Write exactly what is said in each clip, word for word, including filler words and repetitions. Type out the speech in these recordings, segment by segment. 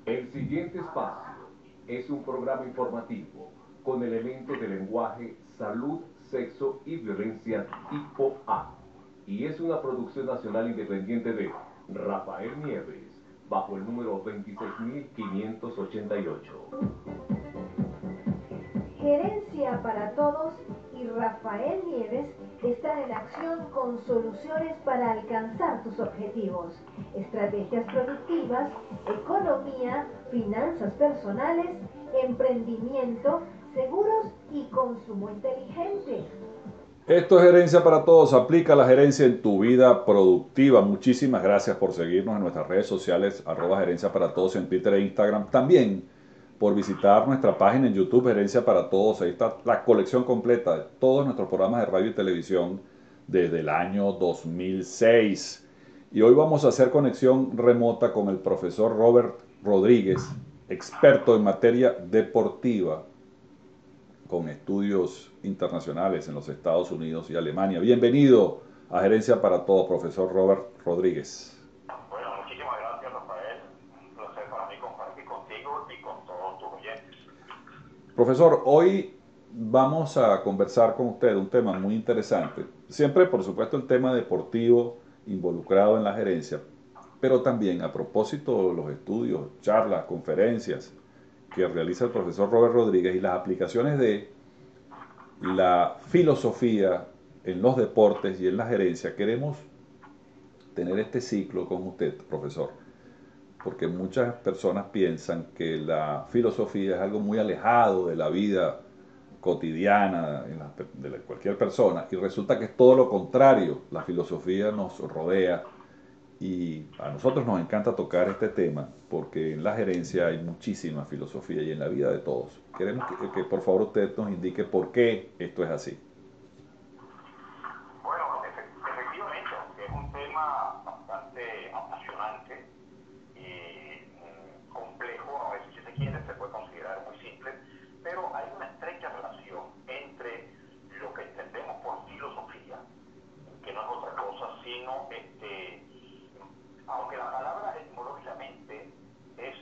El siguiente espacio es un programa informativo con elementos de lenguaje, salud, sexo y violencia tipo A. Y es una producción nacional independiente de Rafael Nieves, bajo el número veintiséis mil quinientos ochenta y ocho. Gerencia para Todos y Rafael Nieves están en acción con soluciones para alcanzar tus objetivos, estrategias productivas, economía, finanzas personales, emprendimiento, seguros y consumo inteligente. Esto es Gerencia para Todos. Aplica la gerencia en tu vida productiva. Muchísimas gracias por seguirnos en nuestras redes sociales, arroba Gerencia para Todos en Twitter e Instagram. También por visitar nuestra página en YouTube, Gerencia para Todos. Ahí está la colección completa de todos nuestros programas de radio y televisión desde el año dos mil seis. Y hoy vamos a hacer conexión remota con el profesor Robert Rodríguez, experto en materia deportiva, con estudios internacionales en los Estados Unidos y Alemania. Bienvenido a Gerencia para Todos, profesor Robert Rodríguez. Bueno, muchísimas gracias, Rafael. Un placer para mí compartir contigo y con todos tus oyentes. Profesor, hoy vamos a conversar con usted un tema muy interesante. Siempre, por supuesto, el tema deportivo involucrado en la gerencia, pero también a propósito de los estudios, charlas, conferencias que realiza el profesor Robert Rodríguez y las aplicaciones de la filosofía en los deportes y en la gerencia, queremos tener este ciclo con usted, profesor, porque muchas personas piensan que la filosofía es algo muy alejado de la vida cotidiana de cualquier persona, y resulta que es todo lo contrario. La filosofía nos rodea y a nosotros nos encanta tocar este tema porque en la gerencia hay muchísima filosofía y en la vida de todos. Queremos que, que por favor usted nos indique por qué esto es así. Bueno, efe- efectivamente, aunque es un tema bastante apasionante y mm, complejo, a veces si se quiere, se puede considerar muy simple, pero hay una estrecha relación entre lo que entendemos por filosofía, que no es otra cosa sino, este, aunque la palabra etimológicamente es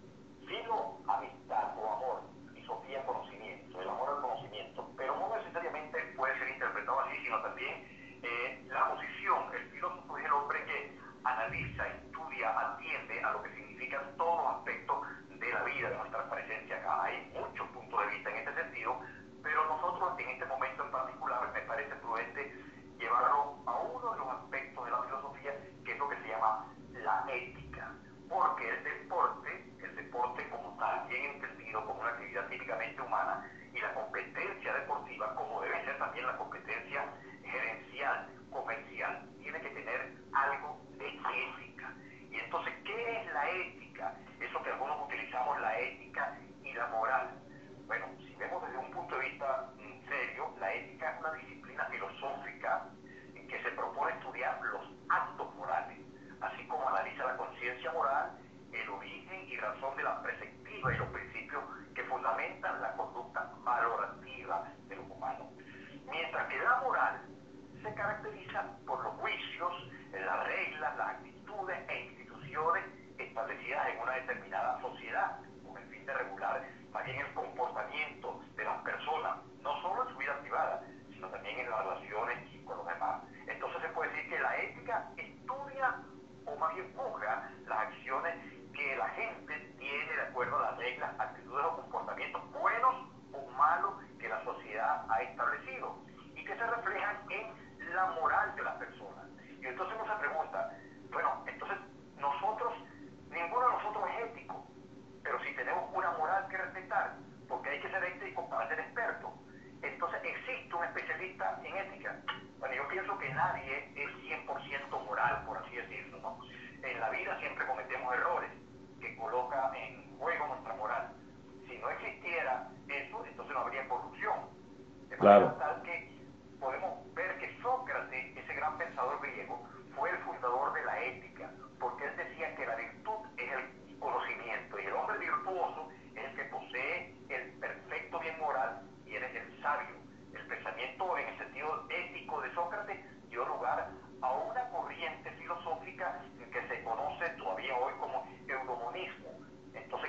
filo, amistad o amor, y Sofía, conocimiento, el amor al conocimiento, pero no necesariamente puede ser interpretado así, sino también eh, la posición. El filósofo es el hombre que analiza, estudia, atiende a lo que significan todos los aspectos de la vida, de nuestra presencia acá. Hay muchos puntos de vista en este sentido, pero nosotros en este momento en particular me parece prudente llevarlo a uno de los aspectos de la filosofía, que es lo que se llama la ética, porque el deporte, el deporte como tal, bien entendido como una actividad típicamente humana, y la competencia deportiva, como debe ser también la competencia gerencial, comercial, tiene que tener algo de ética. Y entonces, ¿qué es la ética? Eso que algunos utilizamos, la ética y la moral. Bueno, si vemos desde un punto de vista mm, serio, la ética es una disciplina filosófica en que se propone estudiar los actos morales, así como analiza la conciencia moral, el origen y razón de la perspectiva y los principios que fundamentan la conducta valorativa de los humanos. Mientras que la moral se caracteriza por los juicios, las reglas, las actitudes e instituciones establecidas en una determinada sociedad, con el fin de regular más bien el comportamiento de las personas, no solo en su vida privada, sino también en las relaciones con los demás. Entonces se puede decir que la ética estudia o más bien juzga las acciones que la gente tiene de acuerdo a las reglas, actitudes o comportamientos buenos o malos que la sociedad ha establecido y que se reflejan en la moral de las personas. Y entonces uno se pregunta, bueno, entonces nosotros, ninguno de nosotros es ético, pero si tenemos una moral que respetar, porque hay que ser ético para ser experto. Entonces, ¿existe un especialista en ética? Bueno, yo pienso que nadie es cien por ciento moral, por así decirlo, ¿no? En la vida siempre cometemos errores que coloca en juego nuestra moral. Si no existiera eso, entonces no habría corrupción. De manera Claro. tal que podemos ver que Sócrates, ese gran pensador griego, fue el fundador de la ética, porque él decía que la virtud es el conocimiento y el hombre virtuoso es el que posee el perfecto bien moral y él es el sabio. El pensamiento en el sentido ético de Sócrates dio lugar a una corriente filosófica que se conoce todavía hoy como eudemonismo. Entonces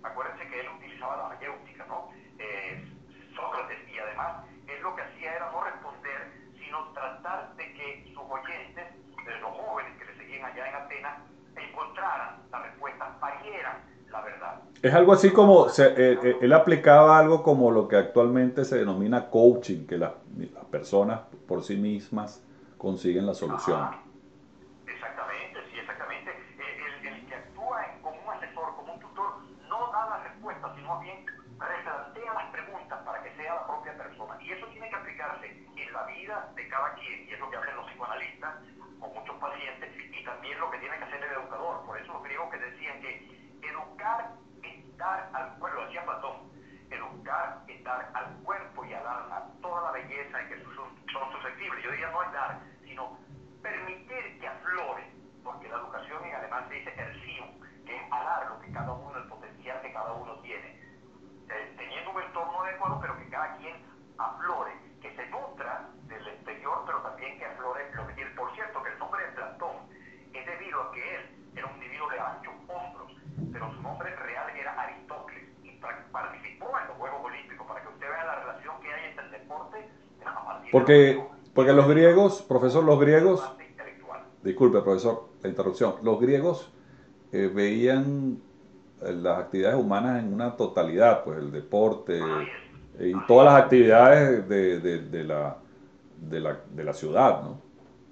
acuérdense que él utilizaba la mayéutica, ¿no? Eh, Sócrates, y además él lo que hacía era no responder, sino tratar de que sus oyentes, de los jóvenes que le seguían allá en Atenas, encontraran la respuesta, parieran la verdad. Es algo así como, se, eh, eh, él aplicaba algo como lo que actualmente se denomina coaching, que la, las personas por sí mismas consiguen la solución. Ajá. Exactamente, sí, exactamente. El, el, el que actúa en- como un asesor, como un tutor, no da la respuesta, sino bien replantea las preguntas para que sea la propia persona. Y eso tiene que aplicarse en la vida de cada quien, y es lo que hacen los psicoanalistas con muchos pacientes, y también lo que tiene que hacer el educador. Por eso los griegos que decían que educar es dar al cuerpo, lo decía Platón, educar es dar al cuerpo y al alma toda la belleza en que son, son susceptibles. Yo diría no es dar, sino permitir que aflore, porque la educación en alemán se dice Erziehung, que es alar lo que cada uno, el potencial que cada uno tiene, eh, teniendo un entorno adecuado, pero que cada quien aflore, que se nutra del exterior, pero también que aflore lo que tiene. Por cierto, que el nombre de Platón es debido a que él era un individuo de anchos hombros, pero su nombre real era Aristócles, y participó en los Juegos Olímpicos, para que usted vea la relación que hay entre el deporte a partir Porque, de los Juegos. porque los griegos, profesor, los griegos, Intelectual. disculpe, profesor, la interrupción, los griegos eh, veían eh, las actividades humanas en una totalidad, pues el deporte eh, y todas las actividades de, de, de, la, de, la, de la ciudad, ¿no?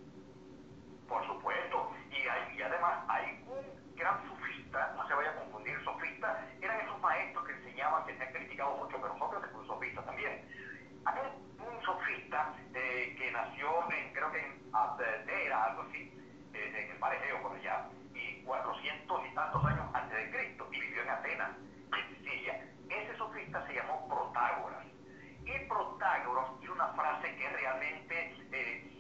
Por supuesto, y, hay, y además hay un gran sofista, no se vaya a confundir, sofista eran esos maestros que enseñaban, que se han criticado mucho, pero Sócrates fue un sofista también. Hay un sofista eh, que nació en, creo que en Abdera, algo así, eh, en el mar Egeo por allá, y cuatrocientos y tantos años antes de Cristo, y vivió en Atenas, en Sicilia. Ese sofista se llamó Protágoras. Y Protágoras tiene una frase que es realmente eh,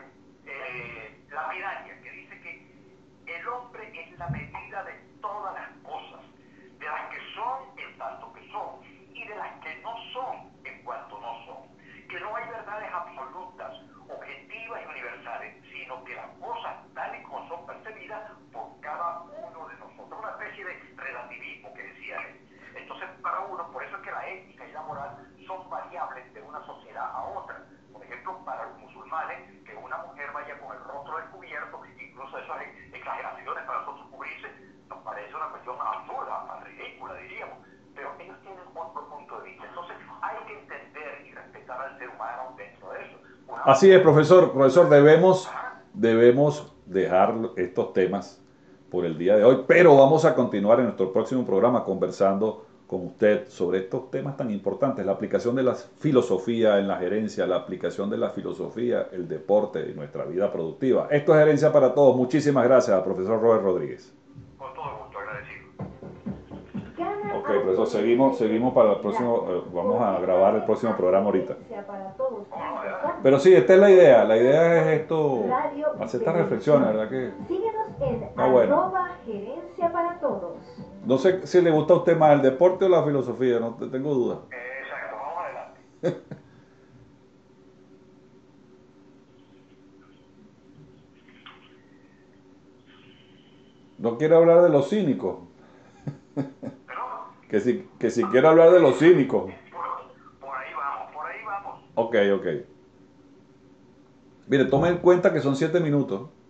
eh, lapidaria, que dice que el hombre es la medida de todas las cosas, de las que son en tanto que son, y de las que no son en cuanto no son. Que no hay verdades absolutas, objetivas y universales, sino que las cosas tal y como son percibidas por cada uno de nosotros. Una especie de relativismo que decía él. Entonces, para uno, por eso es que la ética y la moral son variables de una sociedad a otra. Por ejemplo, para los musulmanes, que una mujer vaya con el rostro descubierto, incluso esas exageraciones para nosotros cubrirse, nos parece una cuestión absurda, ridícula, diríamos. Pero ellos tienen otro punto de vista. Entonces, hay que entender y respetar al ser humano dentro de eso. Una Así es, profesor. Profesor, debemos, debemos dejar estos temas por el día de hoy, pero vamos a continuar en nuestro próximo programa conversando con usted sobre estos temas tan importantes, la aplicación de la filosofía en la gerencia, la aplicación de la filosofía, el deporte y nuestra vida productiva. Esto es Gerencia para Todos. Muchísimas gracias al profesor Robert Rodríguez. Con todo gusto, agradecido. Ok, profesor, seguimos, seguimos para el próximo, eh, vamos a grabar el próximo programa ahorita. Pero sí, esta es la idea, la idea es esto, hacer estas reflexiones, ¿verdad que? Síguenos en Ah, bueno. arroba gerencia para todos. No sé si le gusta a usted más el deporte o la filosofía, no te tengo duda. Exacto, vamos adelante. No quiero hablar de los cínicos. Pero, Que si, que si quiero hablar de los cínicos. por, por ahí vamos, por ahí vamos. Ok, ok. Mire, tome en cuenta que son siete minutos.